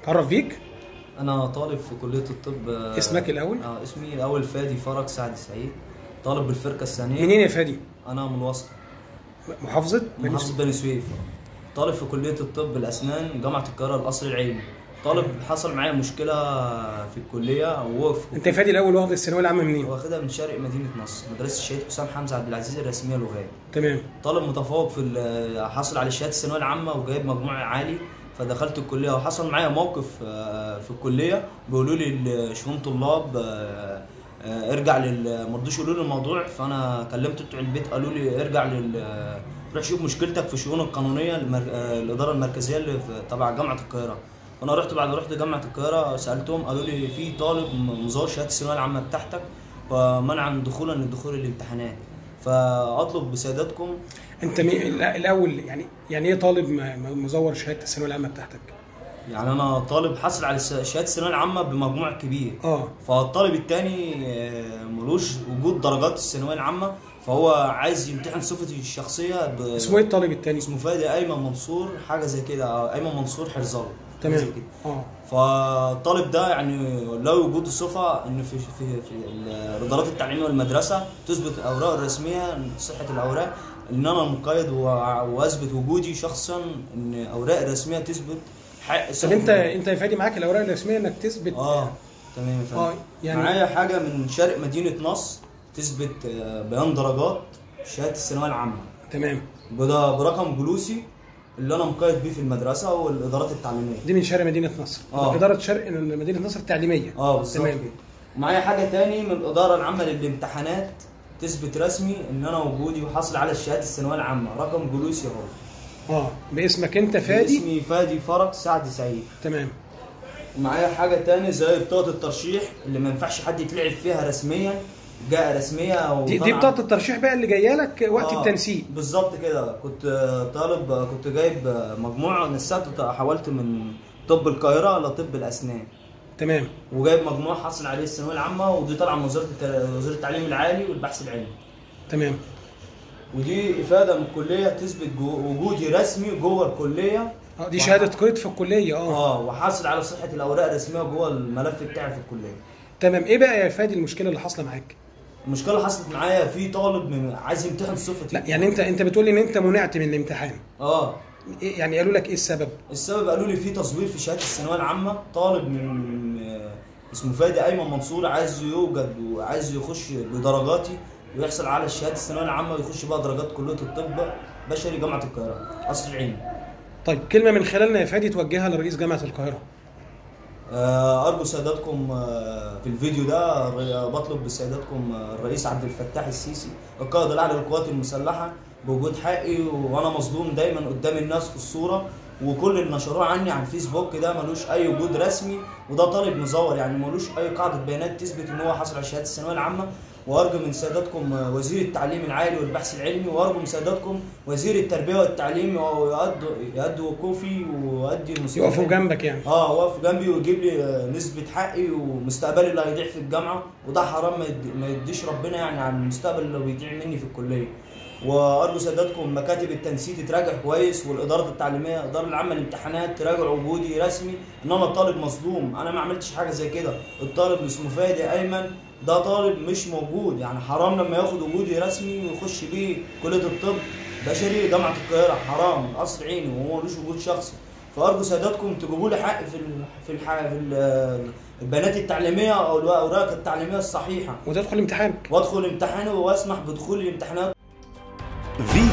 تعرف بيك؟ أنا طالب في كلية الطب. اسمك الأول؟ اسمي الأول فادي فرج سعد سعيد، طالب بالفرقة الثانية. منين يا فادي؟ أنا من الوسط، محافظة بني سويف. طالب في كلية الطب الأسنان جامعة القاهرة القصر العيني. طالب حصل معايا مشكلة في الكلية ووقف. أنت يا فادي الأول واخد الثانوية العامة منين؟ واخدها من شرق مدينة نصر، مدرسة الشهيد حسام حمزة عبد العزيز الرسمية لغات. تمام. طالب متفوق حصل على شهادة الثانوية العامة وجايب مجموع عالي، فدخلت الكلية وحصل معايا موقف في الكلية. بيقولوا لي شؤون طلاب ارجع مرضوش يقولوا لي الموضوع، فأنا كلمت بتوع البيت قالوا لي ارجع روح شوف مشكلتك في الشؤون القانونية الإدارة المركزية اللي تبع جامعة القاهرة. فأنا بعد ما رحت جامعة القاهرة سألتهم قالوا لي في طالب مزور شهادة الثانوية العامة بتاعتك ومنعا دخولا للدخول الامتحانات، فأطلب بسيادتكم. أنت الأول يعني إيه طالب مزور شهادة الثانوية العامة بتاعتك؟ يعني أنا طالب حصل على شهادة الثانوية العامة بمجموع كبير. فالطالب التاني ملوش وجود درجات الثانوية العامة، فهو عايز يمتحن صفتي الشخصية. اسمه إيه الطالب التاني؟ اسمه فادي أيمن منصور، حاجة زي كده، أيمن منصور حرزاوي. تمام. فالطالب ده يعني لا وجود صفة إن في الإدارات التعليمية والمدرسة تثبت الأوراق الرسمية صحة الأوراق، إن أنا مقيد وأثبت وجودي شخصا إن الأوراق الرسمية تثبت حق. طب أنت يا فادي معاك الأوراق الرسمية إنك تثبت؟ تمام يا فندم. يعني معايا حاجة من شرق مدينة نصر تثبت بيان درجات شهادة الثانوية العامة. تمام. برقم جلوسي اللي انا مقيد بيه في المدرسه والادارات التعليميه. دي من شرق مدينه نصر. اداره شرق مدينه نصر التعليميه. بالظبط. تمام. ومعايا حاجه تاني من الاداره العامه للامتحانات تثبت رسمي ان انا وجودي وحاصل على شهاده الثانويه العامه، رقم جلوسي اهو. باسمك انت فادي؟ باسمي فادي فرج سعد سعيد. تمام. ومعايا حاجه تاني زي بطاقه الترشيح اللي ما ينفعش حد يتلعب فيها رسميا، جاء رسميه او دي بطاقه الترشيح بقى اللي جايه لك وقت التنسيق. بالظبط كده. كنت طالب، كنت جايب مجموعه نسيت، حولت من طب القاهره لطب الاسنان. تمام. وجايب مجموع حاصل عليه الثانويه العامه، ودي طالعه من وزاره التعليم العالي والبحث العلمي. تمام. ودي افاده من الكليه تثبت وجودي رسمي جوه الكليه. دي شهاده قيد في الكليه. وحاصل على صحه الاوراق الرسميه جوه الملف بتاعي في الكليه. تمام. ايه بقى يا فادي المشكله اللي حاصله معاك؟ المشكله اللي حصلت معايا في طالب عايز يمتحن صفتي. لا يعني انت بتقول لي ان انت منعت من الامتحان. يعني قالوا لك ايه السبب؟ السبب قالوا لي في تزوير في شهاده الثانويه العامه. طالب من اسمه فادي ايمن منصور عايز يوجد وعايز يخش بدرجاتي ويحصل على شهاده الثانويه العامه ويخش بقى درجات كليه الطب بشري جامعه القاهره قصر العيني. طيب كلمه من خلالنا يا فادي توجهها لرئيس جامعه القاهره. أرجو سيادتكم في الفيديو ده بطلب بسيادتكم الرئيس عبد الفتاح السيسي القائد الأعلى للقوات المسلحة بوجود حقي، وأنا مظلوم دايما قدام الناس في الصورة، وكل اللي نشروه عني على الفيسبوك ده ملوش أي وجود رسمي، وده طالب مزور يعني ملوش أي قاعدة بيانات تثبت إن هو حصل على شهادة الثانوية العامة. وأرجو من سيادتكم وزير التعليم العالي والبحث العلمي، وأرجو من سيادتكم وزير التربية والتعليم يؤدوا وقوفي ويؤدي المسؤولية. يقفوا جنبك يعني. وقف جنبي ويجيب لي نسبة حقي ومستقبلي اللي هيضيع في الجامعة، وده حرام ما يديش ربنا يعني عن المستقبل اللي بيضيع مني في الكلية. وأرجو سيادتكم مكاتب التنسيق تراجع كويس، والإدارة التعليمية الإدارة العامة للامتحانات تراجع وجودي رسمي إن أنا طالب مظلوم. أنا ما عملتش حاجة زي كده. الطالب اللي اسمه فادي أيمن ده طالب مش موجود، يعني حرام لما ياخد وجودي رسمي ويخش بيه كلية الطب بشري جامعة القاهرة، حرام قصر عيني وهو ملوش وجود شخصي. فأرجو سيادتكم تجيبوا لي حق في البيانات التعليمية أو الأوراق التعليمية الصحيحة، وتدخل امتحانك. وأدخل امتحاني وأسمح بدخول الامتحانات.